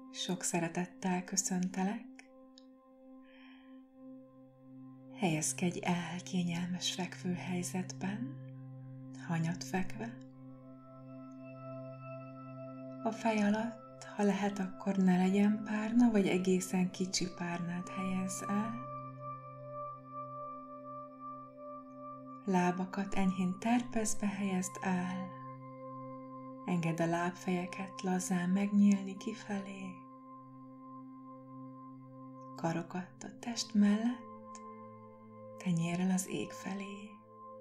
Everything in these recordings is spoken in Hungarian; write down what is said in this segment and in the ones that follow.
Sok szeretettel köszöntelek. Helyezkedj el kényelmes fekvőhelyzetben, hanyat fekve. A fej alatt, ha lehet, akkor ne legyen párna, vagy egészen kicsi párnát helyezz el. Lábakat enyhén terpezve helyezd el. Engedd a lábfejeket lazán megnyílni kifelé. Karokat a test mellett, tenyérrel az ég felé.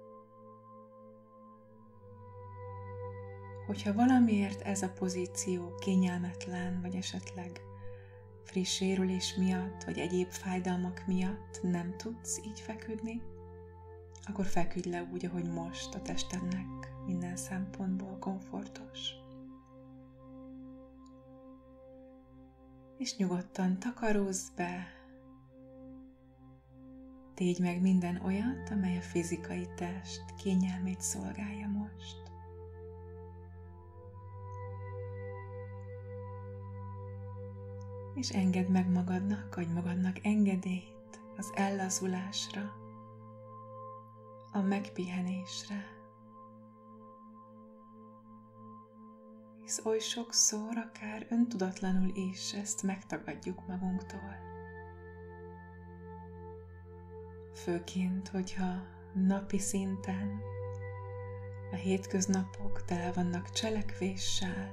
Hogyha valamiért ez a pozíció kényelmetlen, vagy esetleg friss sérülés miatt, vagy egyéb fájdalmak miatt nem tudsz így feküdni, akkor feküdj le úgy, ahogy most a testednek minden szempontból komfortos. És nyugodtan takarózz be, tégy meg minden olyat, amely a fizikai test kényelmét szolgálja most. És engedd meg magadnak, adj magadnak engedélyt az ellazulásra, a megpihenésre. Hisz oly sokszor, akár öntudatlanul is ezt megtagadjuk magunktól. Főként, hogyha napi szinten a hétköznapok tele vannak cselekvéssel,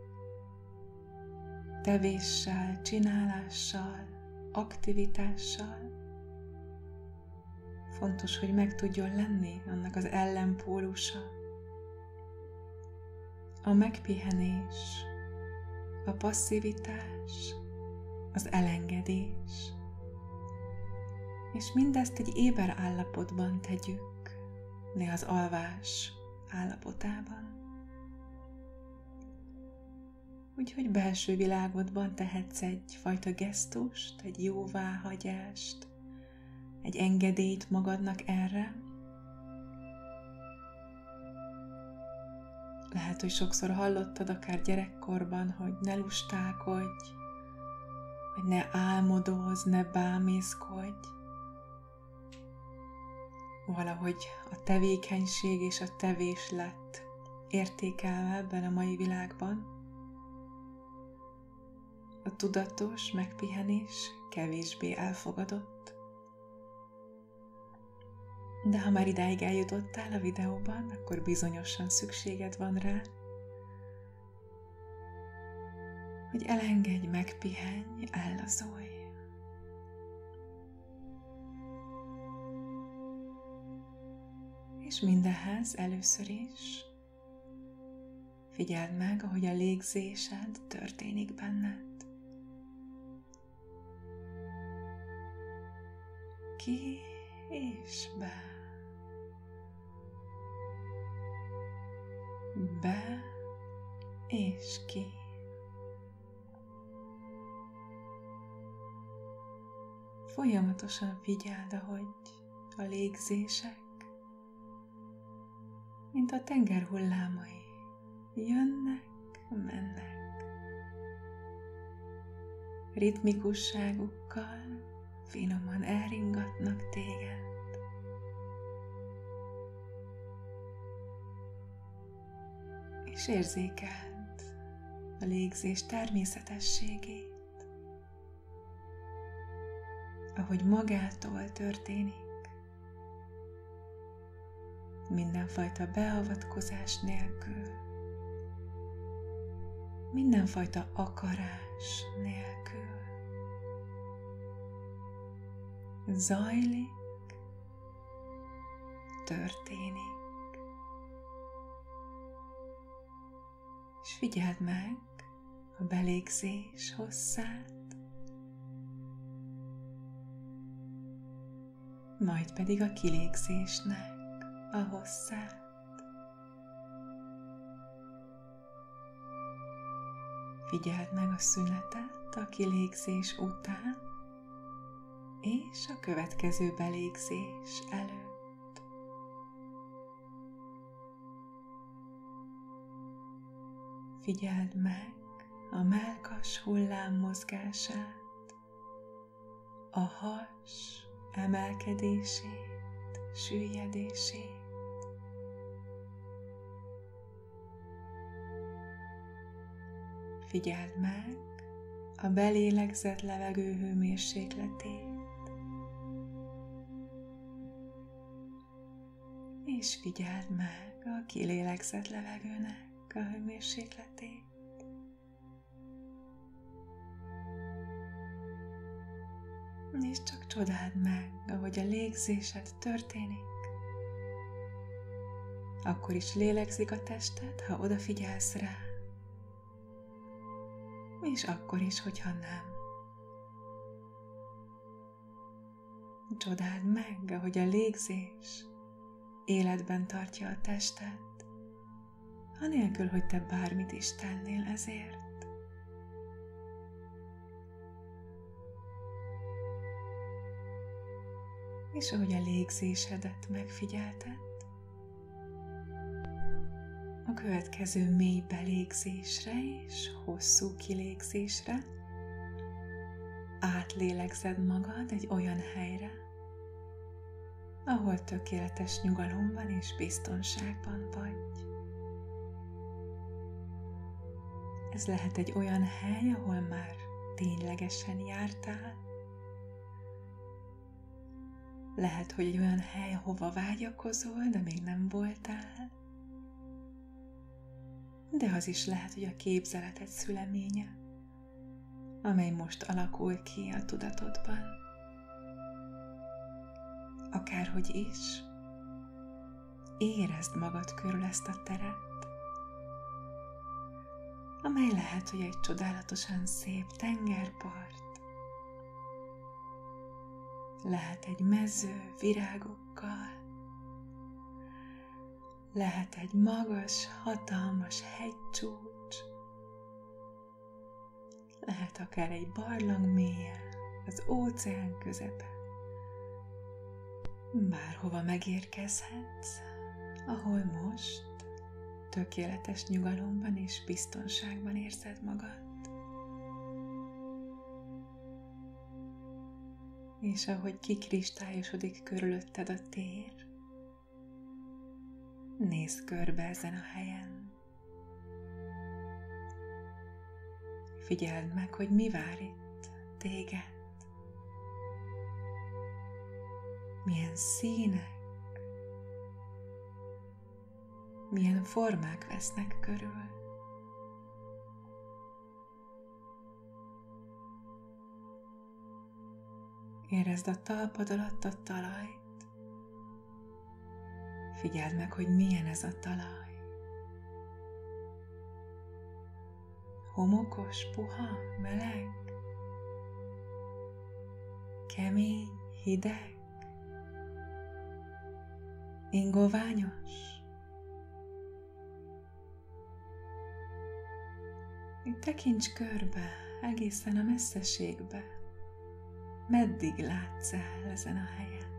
tevéssel, csinálással, aktivitással. Fontos, hogy meg tudjon lenni annak az ellenpólusa. A megpihenés, a passzivitás, az elengedés. És mindezt egy éber állapotban tegyük, ne az alvás állapotában. Úgyhogy belső világodban tehetsz egyfajta gesztust, egy jóváhagyást, egy engedélyt magadnak erre. Lehet, hogy sokszor hallottad akár gyerekkorban, hogy ne lustálkodj, vagy ne álmodozz, ne bámészkodj. Valahogy a tevékenység és a tevés lett értékelve ebben a mai világban. A tudatos megpihenés kevésbé elfogadott. De ha már idáig eljutottál a videóban, akkor bizonyosan szükséged van rá, hogy elengedj, megpihenj, ellazulj. És mindehhez először is figyeld meg, ahogy a légzésed történik benned. Ki és be. Be és ki. Folyamatosan figyeld, ahogy a légzések, mint a tenger hullámai, jönnek, mennek. Ritmikusságukkal finoman elringatnak téged. És érzékeld a légzés természetességét, ahogy magától történik, mindenfajta beavatkozás nélkül, mindenfajta akarás nélkül. Zajlik, történik. És figyeld meg a belégzés hosszát, majd pedig a kilégzésnek a hosszát. Figyeld meg a szünetet a kilégzés után és a következő belégzés előtt. Figyeld meg a mellkas hullám mozgását, a has emelkedését, süllyedését. Figyeld meg a belélegzett levegő hőmérsékletét, és figyeld meg a kilélegzett levegőnek a hőmérsékletét. És csak csodáld meg, ahogy a légzésed történik. Akkor is lélegzik a tested, ha odafigyelsz rá. És akkor is, hogyha nem. Csodáld meg, ahogy a légzés életben tartja a tested, anélkül, hogy te bármit is tennél ezért. És ahogy a légzésedet megfigyelted, a következő mély belégzésre és hosszú kilégzésre átlélegzed magad egy olyan helyre, ahol tökéletes nyugalomban és biztonságban vagy. Ez lehet egy olyan hely, ahol már ténylegesen jártál. Lehet, hogy egy olyan hely, ahova vágyakozol, de még nem voltál. De az is lehet, hogy a képzeleted szüleménye, amely most alakul ki a tudatodban. Akárhogy is, érezd magad körül ezt a teret, amely lehet, hogy egy csodálatosan szép tengerpart, lehet egy mező virágokkal, lehet egy magas, hatalmas hegycsúcs, lehet akár egy barlang mélye, az óceán közepe. Bárhova megérkezhetsz, ahol most tökéletes nyugalomban és biztonságban érzed magad. És ahogy kikristályosodik körülötted a tér, nézz körbe ezen a helyen. Figyeld meg, hogy mi vár itt téged. Milyen színek, milyen formák vesznek körül. Érezd a talpad alatt a talajt. Figyeld meg, hogy milyen ez a talaj. Homokos, puha, meleg, kemény, hideg, ingoványos. Itt tekints körbe, egészen a messzeségbe. Meddig látsz el ezen a helyen?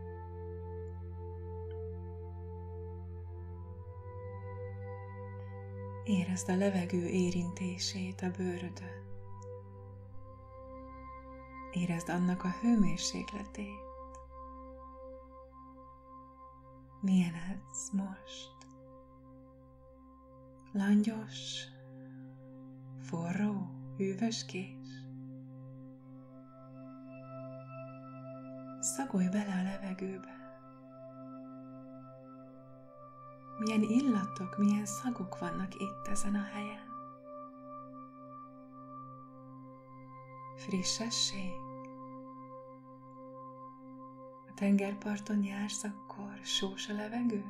Érezd a levegő érintését a bőrödön. Érezd annak a hőmérsékletét. Milyen ez most? Langyos, forró, hűvöskés? Szagolj bele a levegőbe. Milyen illatok, milyen szagok vannak itt ezen a helyen. Frissesség. A tengerparton jársz, akkor sós a levegő?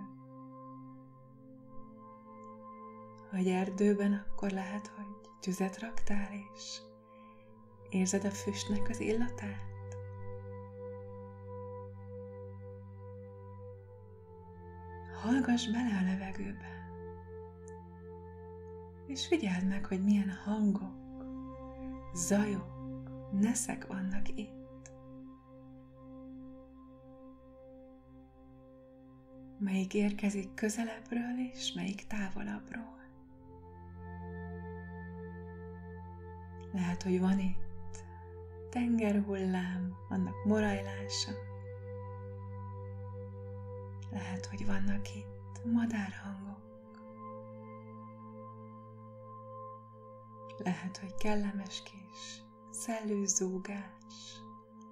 Ha egy erdőben, akkor lehet, hogy tüzet raktál, és érzed a füstnek az illatát? Hallgass bele a levegőbe, és figyeld meg, hogy milyen hangok, zajok, neszek vannak itt. Melyik érkezik közelebbről, és melyik távolabbról. Lehet, hogy van itt tengerhullám, annak morajlása. Lehet, hogy vannak itt madárhangok. Lehet, hogy kellemes kis szellőzúgás.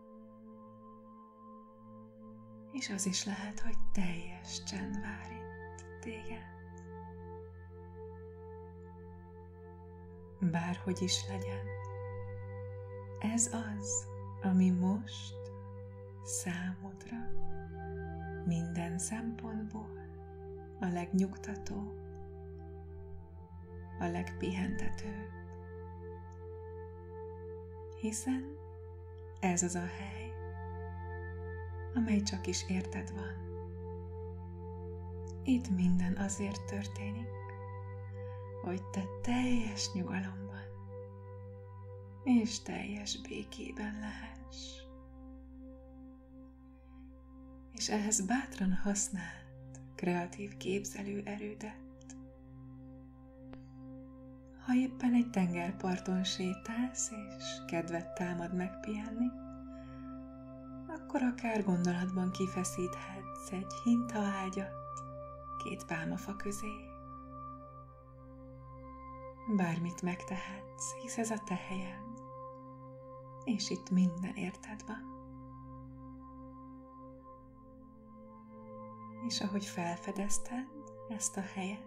És az is lehet, hogy teljes csend vár itt téged. Bárhogy is legyen, ez az, ami most számodra minden szempontból a legnyugtatóbb, a legpihentetőbb. Hiszen ez az a hely, amely csak is érted van. Itt minden azért történik, hogy te teljes nyugalomban és teljes békében lehess. És ehhez bátran használd kreatív képzelő erődet. Ha éppen egy tengerparton sétálsz és kedved támad megpihenni, akkor akár gondolatban kifeszíthetsz egy hintaágyat 2 pálmafa közé. Bármit megtehetsz, hisz ez a te helyed, és itt minden érted van. És ahogy felfedezted ezt a helyet,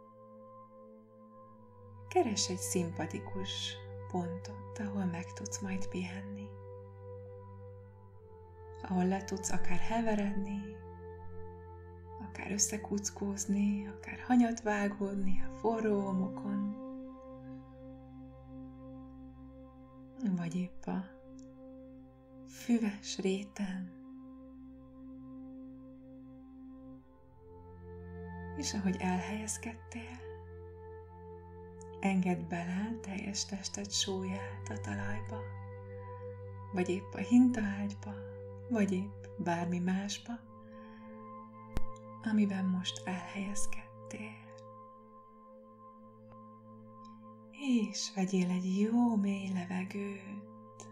keresd egy szimpatikus pontot, ahol meg tudsz majd pihenni. Ahol le tudsz akár heveredni, akár összekuckózni, akár hanyat vágódni a forró homokon, vagy épp a füves réten. És ahogy elhelyezkedtél, engedd bele teljes tested súlyát a talajba, vagy épp a hintaágyba, vagy épp bármi másba, amiben most elhelyezkedtél. És vegyél egy jó mély levegőt,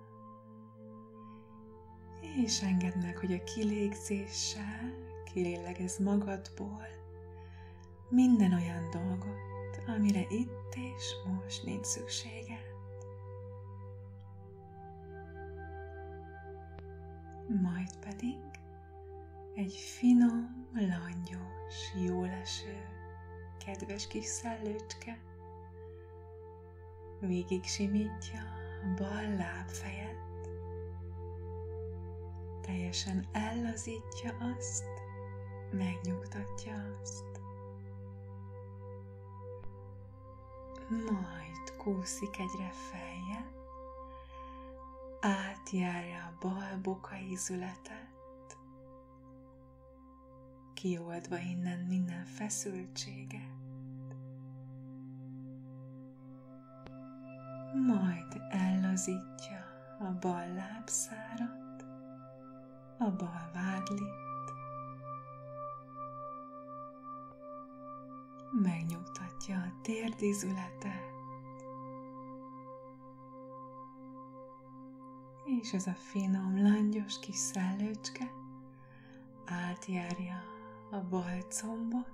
és engedd meg, hogy a kilégzéssel kilélegezz magadból minden olyan dolgot, amire itt és most nincs szükséged. Majd pedig egy finom, langyos, jóleső, kedves kis szellőcske végig simítja a bal lábfejed, teljesen ellazítja azt, megnyugtatja azt. Majd kúszik egyre feljebb, átjárja a bal bokaízületet, kioldva innen minden feszültséget. Majd ellazítja a bal lábszárat, a bal vádlit, megnyugtatja a térdizületet, és ez a finom, langyos kis szellőcske átjárja a bal combot,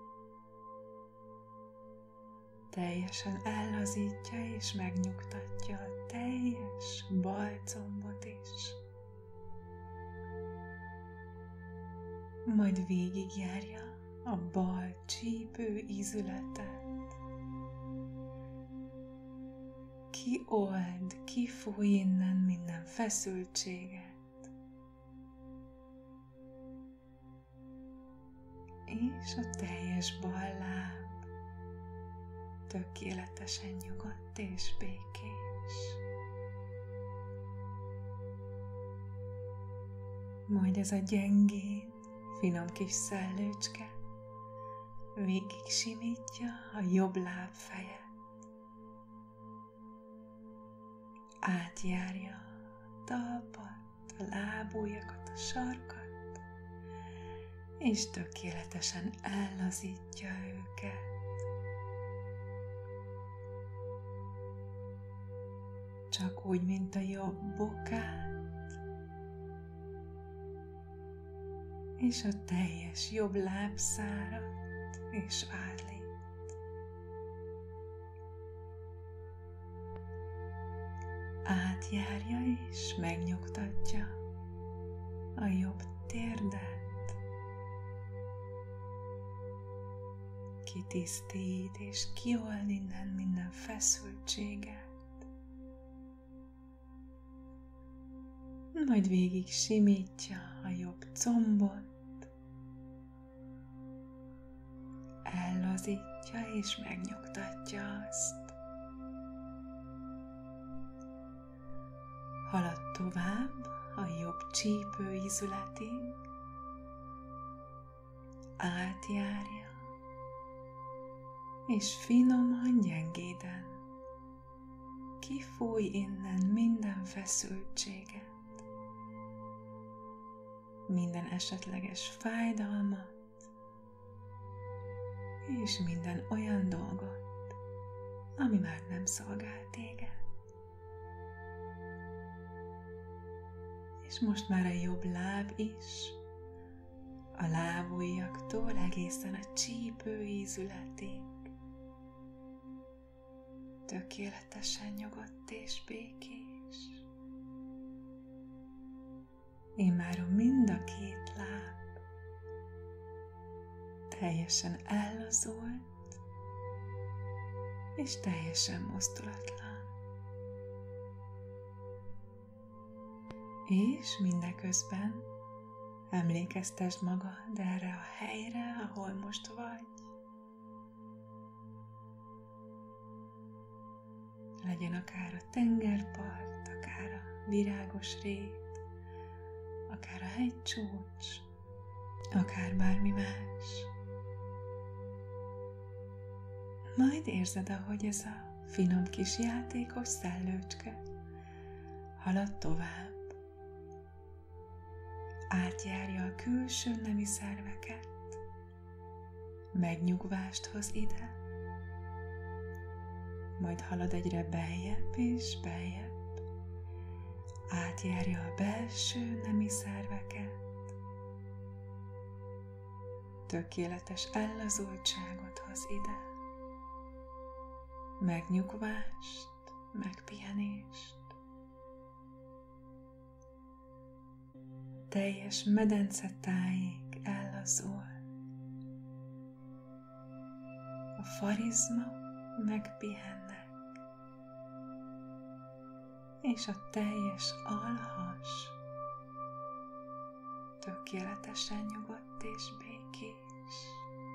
teljesen ellazítja és megnyugtatja a teljes bal combot is. Majd végigjárja a bal csípő ízületet. Kiold, kifúj innen minden feszültséget. És a teljes bal láb tökéletesen nyugodt és békés. Majd ez a gyengén, finom kis szellőcske végig simítja a jobb lábfejet. Átjárja a talpat, a lábujjakat, a sarkat, és tökéletesen ellazítja őket. csak úgy, mint a jobb bokát, és a teljes jobb lábszárat és állét. Átjárja és megnyugtatja a jobb térdet, kitisztít és kiold innen minden feszültséget, majd végig simítja a jobb combot, ellazítja és megnyugtatja azt. Halad tovább a jobb csípőízületig, átjárja, és finoman, gyengéden kifúj innen minden feszültséget, minden esetleges fájdalmat, és minden olyan dolgot, ami már nem szolgál téged. És most már a jobb láb is, a lábujjaktól egészen a csípőízületig tökéletesen nyugodt és békés. Immáron mind a két láb teljesen ellazult és teljesen mozdulatlan. És mindeközben emlékeztesd magad erre a helyre, ahol most vagy. Legyen akár a tengerpart, akár a virágos rét, akár a hegycsúcs, akár bármi más. Majd érzed, ahogy ez a finom kis játékos szellőcske halad tovább. Átjárja a külső nemi szerveket, megnyugvást hoz ide, majd halad egyre beljebb és beljebb, átjárja a belső nemi szerveket, tökéletes ellazultságot hoz ide, megnyugvást, megpihenést. Teljes medencetáig ellazul. A farizmok megpihennek, és a teljes alhas tökéletesen nyugodt és békés.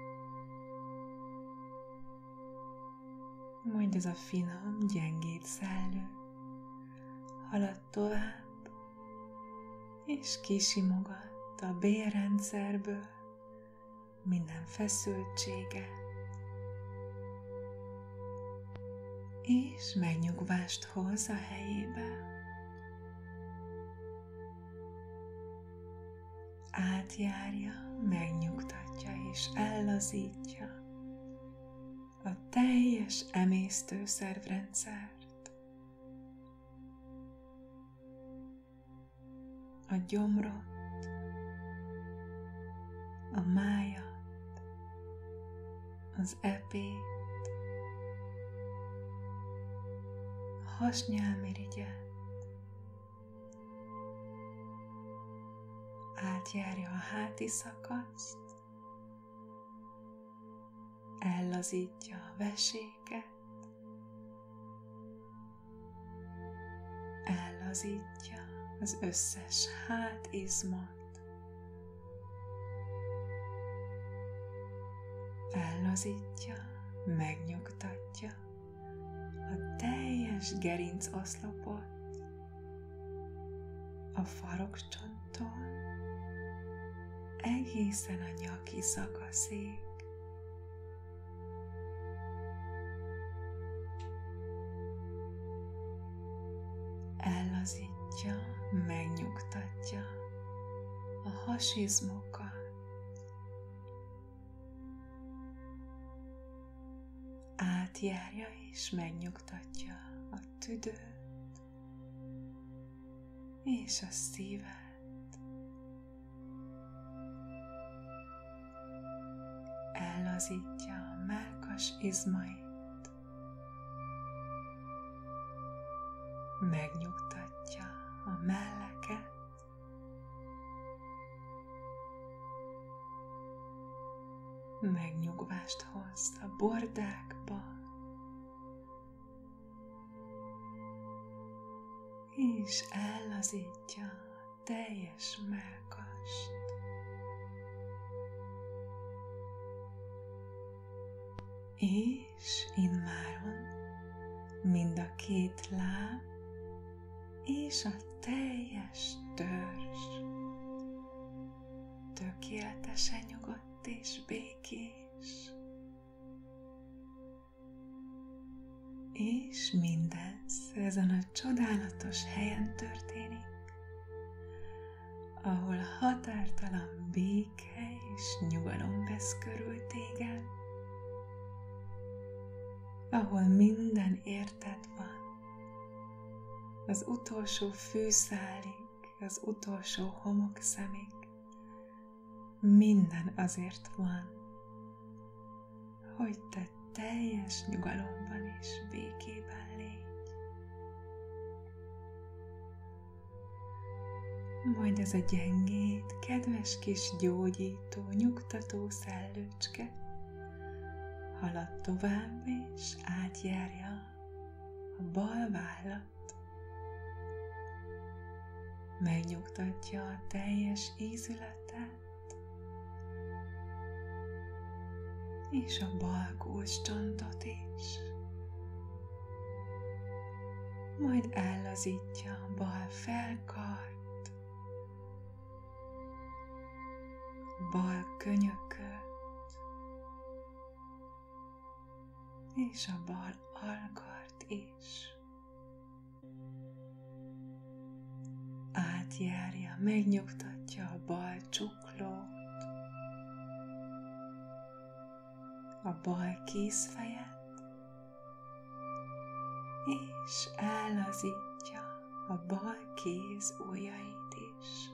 Majd ez a finom, gyengéd szellő halad tovább, és kisimogat a bélrendszerből minden feszültséget, és megnyugvást hoz a helyébe. Átjárja, megnyugtatja és ellazítja a teljes emésztőszervrendszert, a gyomrot, a májat, az epét, a hasnyálmirigyet, átjárja a háti szakaszt, ellazítja a veséket, ellazítja az összes hátizmot, ellazítja, megnyugtatja a teljes gerincoszlopot, a farokcsonttól egészen a nyaki szakaszig. Ellazítja, megnyugtatja a hasizmokat, átjárja és megnyugtatja a tüdőt, és a szíved. Ellazítja a mellkas izmait, megnyugtatja a melleket, megnyugvást hoz a bordákba, és ellazítja a teljes mellkast. És immáron mind a két láb és a teljes törzs tökéletesen nyugodt és békés. És mindez ezen a csodálatos helyen történik, ahol határtalan béke és nyugalom vesz körül téged, ahol minden érted van, az utolsó fűszálig, az utolsó homokszemig, minden azért van, hogy te teljes nyugalomban és békében légy. Majd ez a gyengéd, kedves kis gyógyító, nyugtató szellőcske halad tovább és átjárja a bal vállat. Megnyugtatja a teljes ízületet és a bal kulcscsontot is. Majd ellazítja a bal felkart, a bal könyököt és a bal alkart is. Átjárja, megnyugtatja a bal csuklót, a bal kézfejet, és ellazítja a bal kéz ujjait is.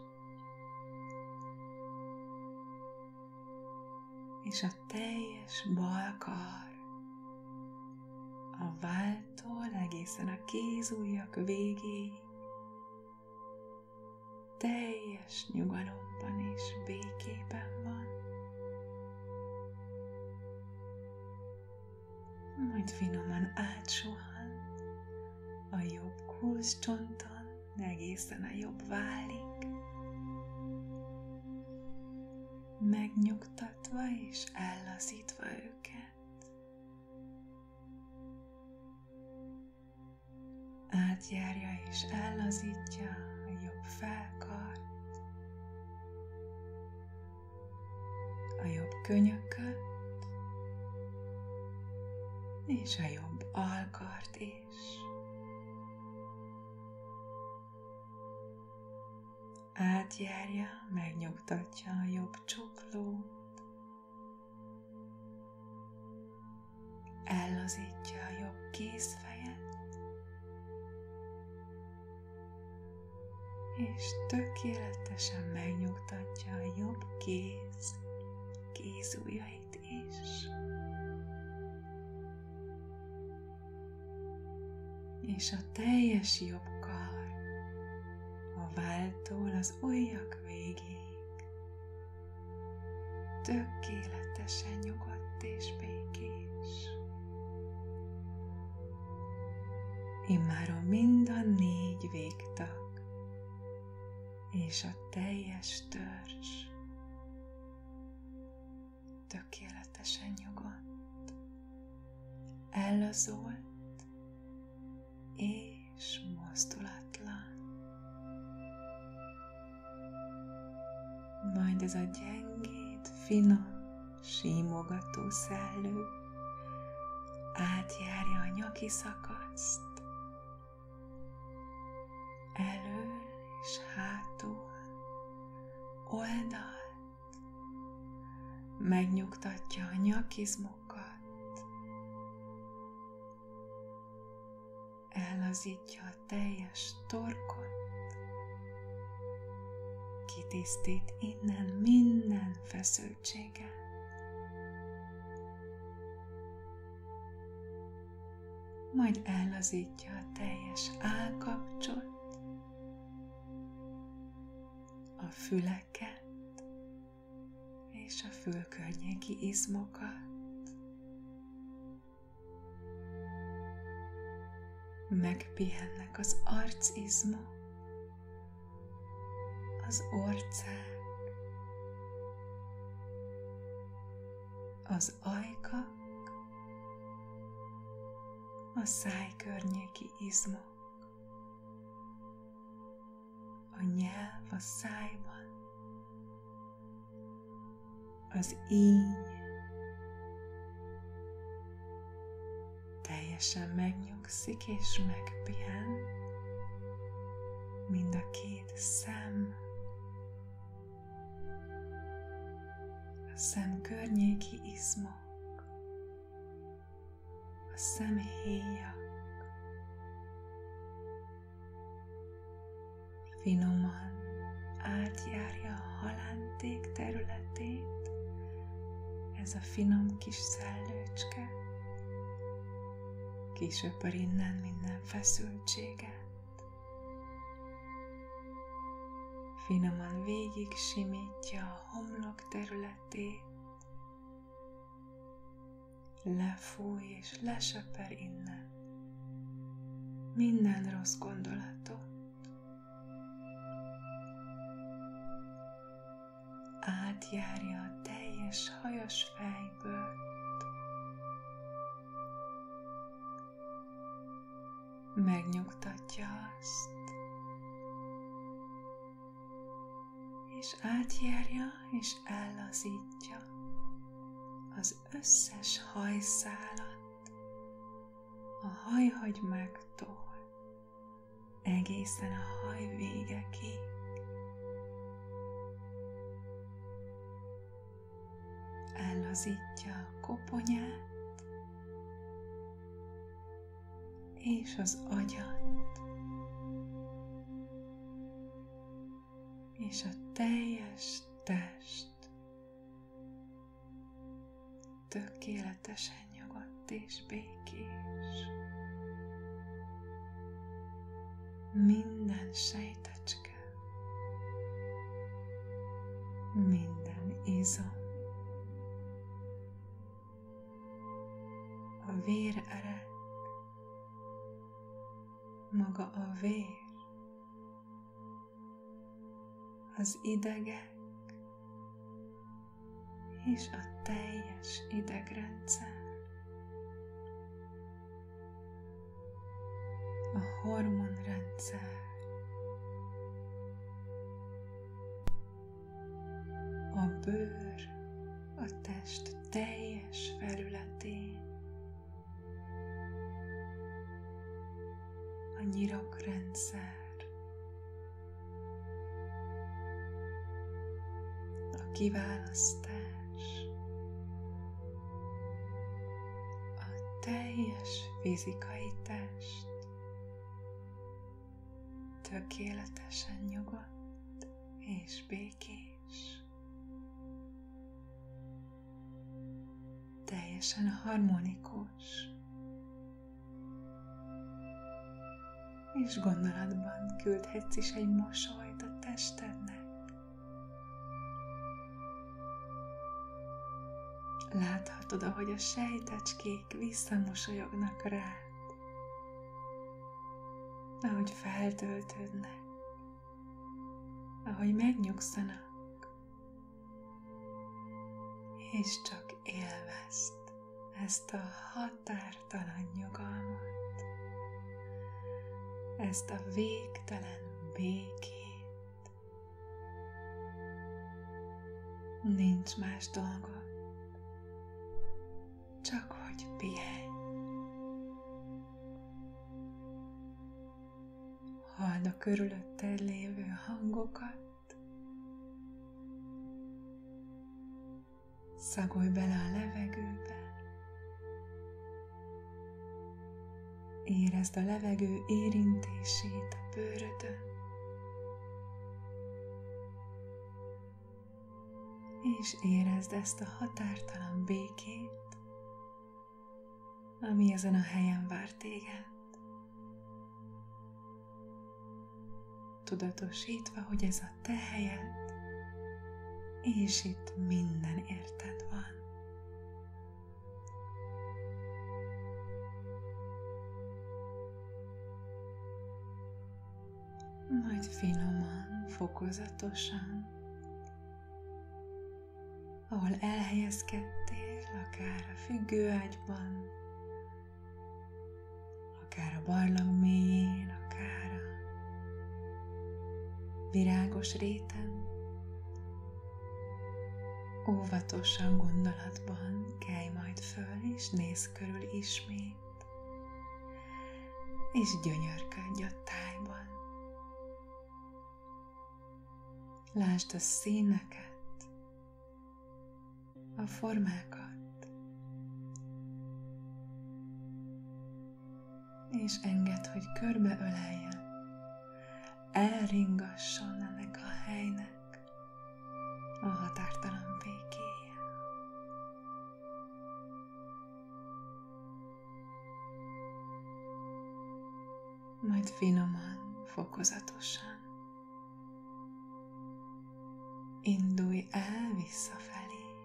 És a teljes bal kar, a váltól egészen a kézujjak végéig teljes nyugalomban és békében van. Majd finoman átsuhan a jobb kulcscsonton egészen a jobb vállig, megnyugtatva és ellazítva őket. Átjárja és ellazítja a jobb felkart, a jobb könyököt és a jobb alkart is. Átjárja, megnyugtatja a jobb csuklót, ellazítja a jobb kézfejet, és tökéletesen megnyugtatja a jobb kézujjait is. És a teljes jobb kar, a váltól az ujjak végéig tökéletesen nyugodt és békés. Immáron mind a 4 végtag és a teljes törzs tökéletesen nyugodt, ellazolt és mozdulatlan. Majd ez a gyengéd, finom, símogató szellő átjárja a nyaki szakaszt, elől és hátul, oldalt, megnyugtatja a nyakizmokat, ellazítja a teljes torkot, tisztít innen minden feszültséget. Majd ellazítja a teljes állkapcsot, a füleket és a fülkörnyéki izmokat. Megpihennek az arcizmok, az orcák, az ajkak, a szájkörnyéki izmok, a nyelv a szájban, az íny teljesen megnyugszik és megpihen, mind a két szem, a szem környéki izmok, a szemhéjak finoman átjárja a halánték területét, ez a finom kis szellőcske, kisöpör innen minden feszültséget, finoman végig simítja a homlok területét, lefúj és lesöpör innen minden rossz gondolatot, átjárja a teljes hajas fejbőrt, megnyugtatja azt, és átjárja és ellazítja az összes hajszálat a hajhagymától egészen a haj végekig. Ellazítja a koponyát és az agyat, és a teljes test tökéletesen nyugodt és békés. Minden sejtecske, minden izom, a vér erek, maga a vér, az idegek és a teljes idegrendszer, a hormonrendszer, a bőr a test teljes felületén, a nyirokrendszer, a kiválasztás, a teljes fizikai test tökéletesen nyugodt és békés, teljesen harmonikus, és gondolatban küldhetsz is egy mosolyt a testednek. Láthatod, ahogy a sejtecskék visszamosolyognak rád, ahogy feltöltődnek, ahogy megnyugszanak, és csak élvezd ezt a határtalan nyugalmat, ezt a végtelen békét. Nincs más dolga, csak hogy pihenj. Halld a körülötted lévő hangokat, szagolj bele a levegőbe, érezd a levegő érintését a bőrödön, És érezd ezt a határtalan békét, ami ezen a helyen vár téged. Tudatosítva, hogy ez a te helyed, és itt minden érted van. Majd finoman, fokozatosan, ahol elhelyezkedtél, akár a függőágyban, akár a barlang mélyén, akár a virágos réten, óvatosan gondolatban kelj majd föl, és nézz körül ismét, és gyönyörködj a tájban. Lásd a színeket, a formákat, és engedd, hogy körbeöleljen, elringasson ennek a helynek a határtalan békéje. Majd finoman, fokozatosan indulj el visszafelé.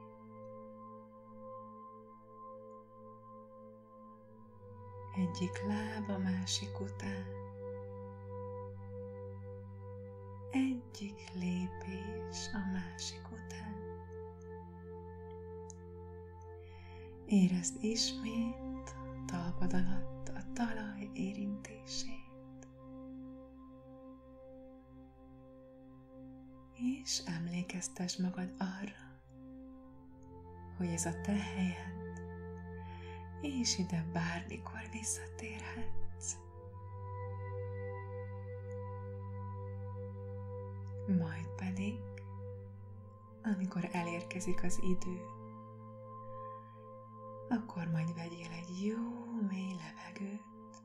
Egyik láb a másik után, egyik lépés a másik után. Érezd ismét a talpad alatt a talaj érintését. És emlékeztesd magad arra, hogy ez a te helyed, és ide bármikor visszatérhetsz. Majd pedig, amikor elérkezik az idő, akkor majd vegyél egy jó mély levegőt,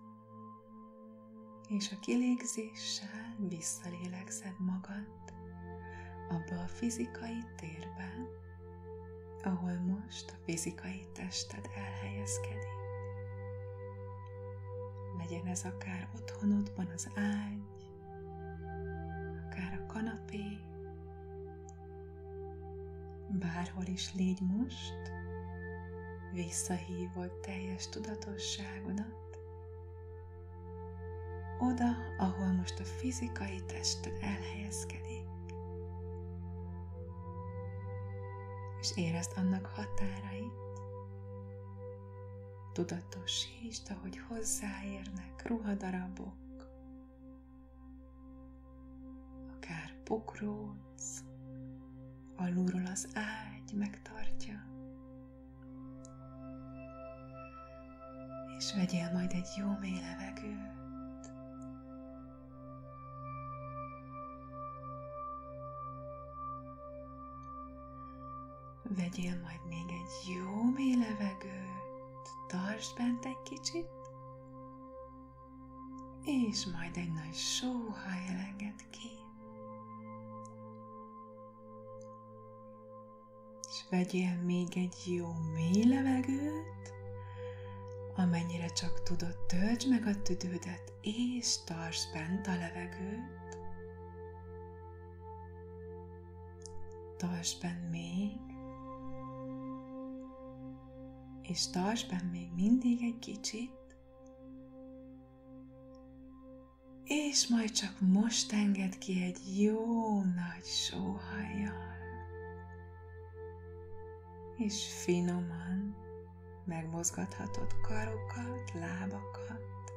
és a kilégzéssel visszalélegzed magad abba a fizikai térbe, ahol most a fizikai tested elhelyezkedik. Legyen ez akár otthonodban az ágy, akár a kanapé, bárhol is légy most, visszahívod teljes tudatosságodat oda, ahol most a fizikai tested elhelyezkedik. És érezd annak határait, tudatosítsd, ahogy hozzáérnek ruhadarabok, akár pokróc, alulról az ágy megtartja, és vegyél majd egy jó mély levegőt. Vegyél majd még egy jó mély levegőt, tartsd bent egy kicsit, és majd egy nagy sóhajjal engedd ki. És vegyél még egy jó mély levegőt, amennyire csak tudod, töltsd meg a tüdődet, és tartsd bent a levegőt. Tartsd bent még, és tartsd benn még mindig egy kicsit, és majd csak most engedd ki egy jó nagy sóhajjal, és finoman megmozgathatod karokat, lábakat,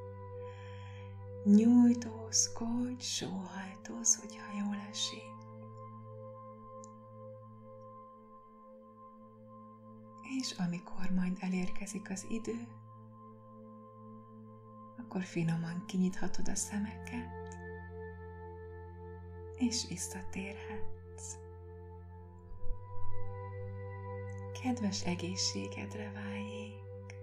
nyújtózkodj, sóhajtózz, hogyha jól esik. És amikor majd elérkezik az idő, akkor finoman kinyithatod a szemeket, és visszatérhetsz. Kedves egészségedre váljék!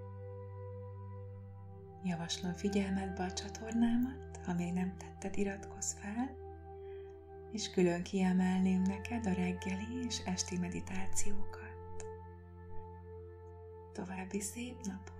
Javaslom, figyelmedbe a csatornámat, ha még nem tetted, iratkozz fel, és külön kiemelném neked a reggeli és esti meditációkat. További szép napot!